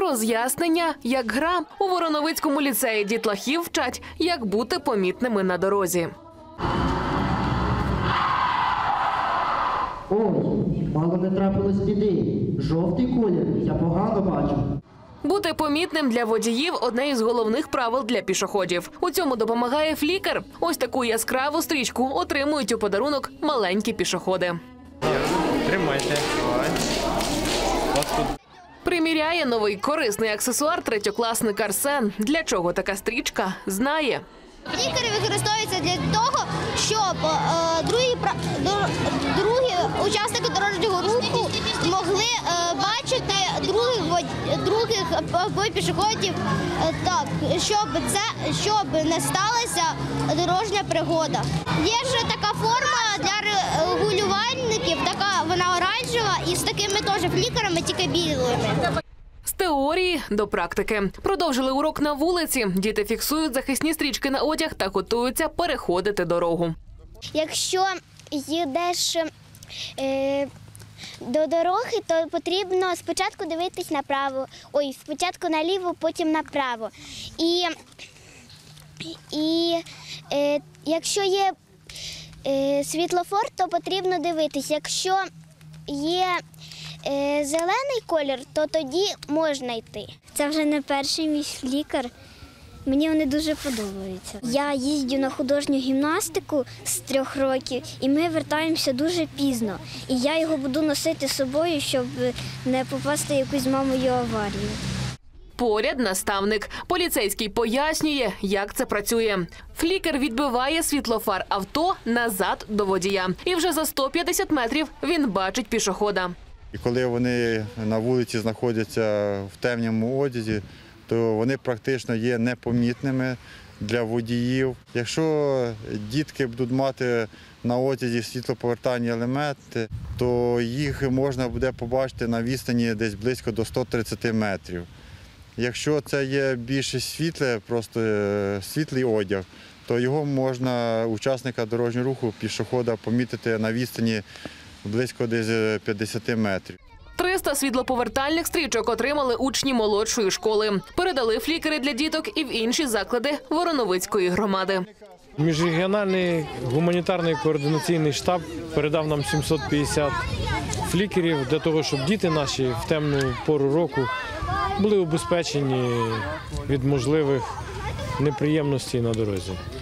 Роз'яснення, як гра. У Вороновицькому ліцеї дітлахів вчать, як бути помітними на дорозі. Ой, мало не трапилось біди. Жовтий колір, я погано бачу. Бути помітним для водіїв – одне із головних правил для пішоходів. У цьому допомагає флікер. Ось таку яскраву стрічку отримують у подарунок маленькі пішоходи. Тримайте. Приміряє новий корисний аксесуар третьокласник Арсен. Для чого така стрічка – знає. Флікери використовуються для того, щоб другі учасники дорожнього руху могли бачити других пішоходів, так, щоб не сталася дорожня пригода. Є ж така форма для регулювальників, вона оранжева і з такими теж флікерами, тільки білими. З теорії до практики. Продовжили урок на вулиці. Діти фіксують захисні стрічки на одяг та готуються переходити дорогу. Якщо їдеш до дороги, то потрібно спочатку дивитись направо. Спочатку наліво, потім направо. І якщо є світлофор, то потрібно дивитись. Якщо є зелений колір, то тоді можна йти. Це вже не перший мій флікер. Мені вони дуже подобаються. Я їздю на художню гімнастику з 3 років, і ми вертаємося дуже пізно. І я його буду носити з собою, щоб не попасти в якусь мамою аварію. Поряд наставник. Поліцейський пояснює, як це працює. Флікер відбиває світлофар авто назад до водія. І вже за 150 метрів він бачить пішохода. І коли вони на вулиці знаходяться в темному одязі, то вони практично є непомітними для водіїв. Якщо дітки будуть мати на одязі світлоповертальні елементи, то їх можна буде побачити на відстані десь близько до 130 метрів. Якщо це є більш світле, просто світлий одяг, то його можна, учасника дорожнього руху, пішохода, помітити на відстані близько десь 50 метрів. 300 світлоповертальних стрічок отримали учні молодшої школи. Передали флікери для діток і в інші заклади Вороновицької громади. Міжрегіональний гуманітарний координаційний штаб передав нам 750 флікерів для того, щоб діти наші в темну пору року були убезпечені від можливих неприємностей на дорозі.